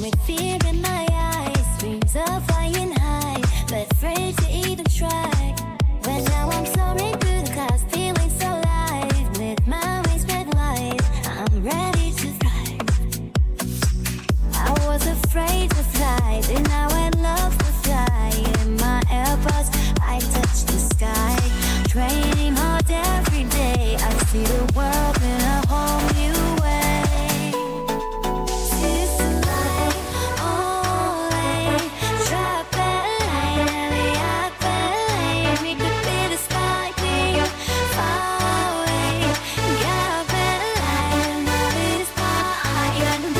with fear in my eyes, dreams of flying high, but afraid to even try. But now I'm soaring through the clouds, feeling so alive. With my wings spread wide, I'm ready to thrive. I was afraid to fly, and now I love to fly. In my Airbus, I touch the sky, training hard every day. I see the world in a whole new way. This is life, only drop it, we are playing. We could be the sparkling, far away. Got it, love is higher than